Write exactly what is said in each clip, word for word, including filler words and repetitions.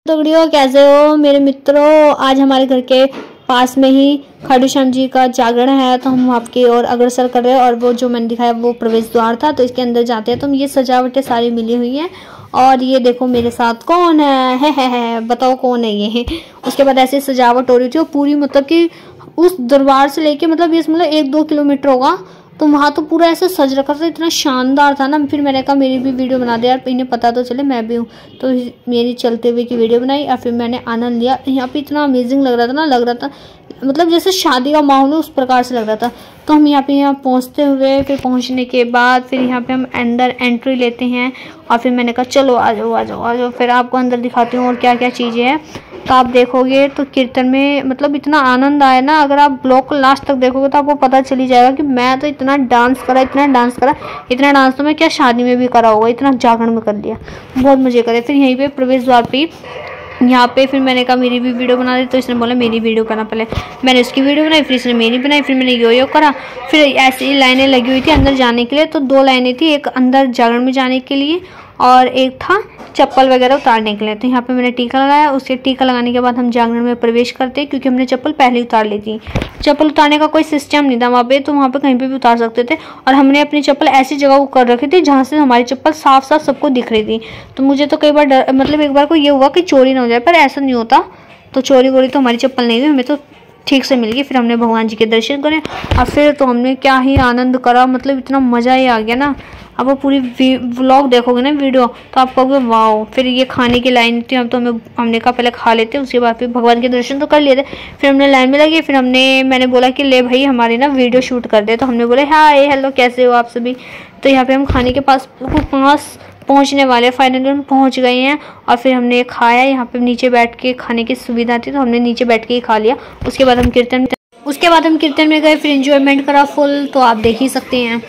तगड़ियों, कैसे हो मेरे मित्रों। आज हमारे घर के पास में ही खाटू श्याम जी का जागरण है, तो हम आपकी ओर अग्रसर कर रहे हैं। और वो जो मैंने दिखाया वो प्रवेश द्वार था, तो इसके अंदर जाते हैं। तो ये सजावटें सारी मिली हुई हैं। और ये देखो मेरे साथ कौन है, है, है, है बताओ कौन है ये है। उसके बाद ऐसी सजावट हो रही थी, और पूरी मतलब कि उस दरबार से लेके मतलब ये मतलब एक दो किलोमीटर होगा, तो वहाँ तो पूरा ऐसे सज रखा था, इतना शानदार था ना। फिर मैंने कहा मेरी भी वीडियो बना दे यार, इन्हें पता तो चले मैं भी हूँ। तो मेरी चलते हुए की वीडियो बनाई और फिर मैंने आनंद लिया। यहाँ पे इतना अमेजिंग लग रहा था ना, लग रहा था मतलब जैसे शादी का माहौल है उस प्रकार से लग रहा था। तो हम यहाँ पे यहाँ पहुँचते हुए फिर पहुँचने के बाद फिर यहाँ पे हम अंदर एंट्री लेते हैं। और फिर मैंने कहा चलो आ जाओ आ जाओ आ जाओ, फिर आपको अंदर दिखाती हूँ और क्या क्या चीज़ें हैं। तो आप देखोगे तो कीर्तन में मतलब इतना आनंद आया ना, अगर आप ब्लॉग को लास्ट तक देखोगे तो आपको पता चली जाएगा कि मैं तो इतना डांस करा इतना डांस करा इतना डांस तो मैं क्या शादी में भी करा होगा, इतना जागरण में कर लिया, बहुत मजे करे। फिर यहीं पे प्रवेश द्वार पे यहाँ पे फिर मैंने कहा मेरी भी वीडियो बना दी, तो इसने बोला मेरी वीडियो बना। पहले मैंने उसकी वीडियो बनाई, फिर इसने मेरी बनाई, फिर मैंने यो यो करा। फिर ऐसी लाइनें लगी हुई थी अंदर जाने के लिए, तो दो लाइनें थी, एक अंदर जागरण में जाने के लिए और एक था चप्पल वगैरह उतारने के लिए। तो यहाँ पे मैंने टीका लगाया, उसके टीका लगाने के बाद हम जागरण में प्रवेश करते, क्योंकि हमने चप्पल पहले ही उतार ली थी। चप्पल उतारने का कोई सिस्टम नहीं था वहाँ पे, तो वहाँ पे कहीं पे भी उतार सकते थे। और हमने अपनी चप्पल ऐसी जगह कर रखी थी जहाँ से हमारी चप्पल साफ साफ सबको दिख रही थी। तो मुझे तो कई बार डर मतलब एक बार को ये हुआ कि चोरी ना हो जाए, पर ऐसा नहीं होता। तो चोरी वोरी तो हमारी चप्पल नहीं हुई, हमें तो ठीक से मिल गई। फिर हमने भगवान जी के दर्शन करे और फिर तो हमने क्या ही आनंद करा, मतलब इतना मज़ा ही आ गया ना। अब वो पूरी व्लॉग देखोगे ना वीडियो तो आप कहोगे वाओ। फिर ये खाने की लाइन थी, हम तो हमें हमने कहा पहले खा लेते, उसके बाद फिर भगवान के दर्शन तो कर लिए थे। फिर हमने लाइन में लगी, फिर हमने मैंने बोला कि ले भाई हमारी ना वीडियो शूट कर दे। तो हमने बोले हाय हेलो कैसे हो आप सभी। तो यहाँ पे हम खाने के पास बिल्कुल पास पहुँचने वाले, फाइनली हम पहुँच गए हैं। और फिर हमने खाया, यहाँ पे नीचे बैठ के खाने की सुविधा थी, तो हमने नीचे बैठ के ही खा लिया। उसके बाद हम कीर्तन उसके बाद हम कीर्तन में गए, फिर एंजॉयमेंट करा फुल, तो आप देख ही सकते हैं।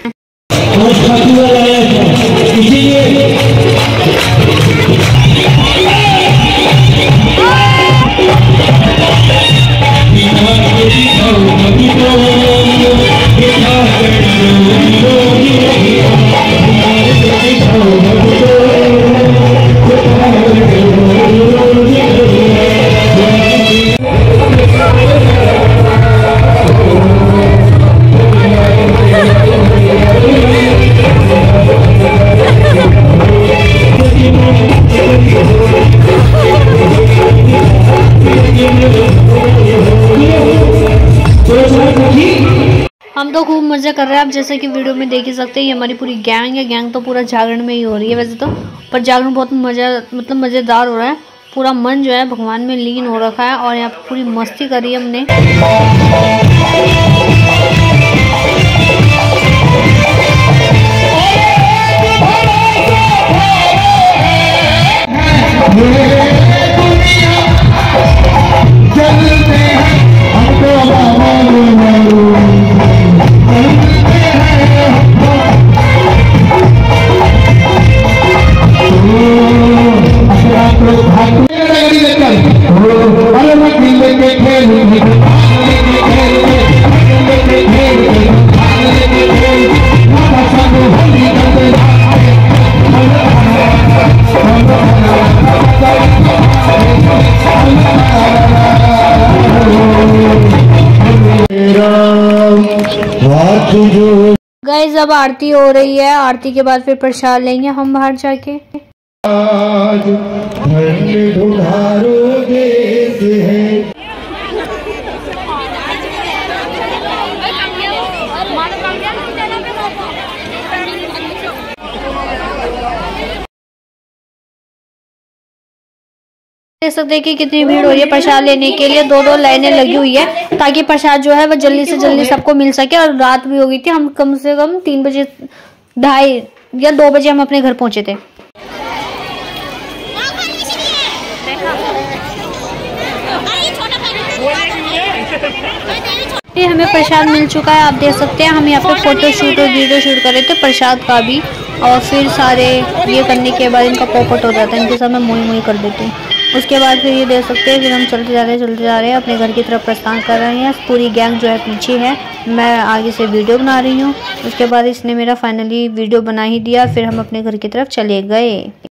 हम तो खूब मज़े कर रहे हैं। आप जैसे कि वीडियो में देख ही सकते हैं, ये हमारी पूरी गैंग है। गैंग तो पूरा जागरण में ही हो रही है वैसे तो, पर जागरण बहुत मज़ा मतलब मज़ेदार हो रहा है। पूरा मन जो है भगवान में लीन हो रखा है और यहाँ पर पूरी मस्ती करी है हमने। गाइस अब आरती हो रही है, आरती के बाद फिर प्रसाद लेंगे हम बाहर जाके। आज देख सकते हैं कि कितनी भीड़ हो रही है प्रसाद लेने के लिए। दो दो लाइनें लगी हुई है ताकि प्रसाद जो है वो जल्दी से जल्दी सबको मिल सके। और रात भी हो गई थी, हम कम से कम तीन बजे ढाई या दो बजे हम अपने घर पहुंचे थे। ये हमें प्रसाद मिल चुका है, आप देख सकते हैं। हम यहाँ पे फोटो शूट और वीडियो शूट कर रहे थे प्रसाद का भी। और फिर सारे ये करने के बाद इनका पॉपट हो जाता है, इनके साथ मैं मोई मोई कर देती हूँ। उसके बाद फिर ये देख सकते हैं, फिर हम चलते जा रहे हैं चलते जा रहे हैं अपने घर की तरफ प्रस्थान कर रहे हैं। पूरी गैंग जो है पीछे है, मैं आगे से वीडियो बना रही हूँ। उसके बाद इसने मेरा फाइनली वीडियो बना ही दिया, फिर हम अपने घर की तरफ चले गए।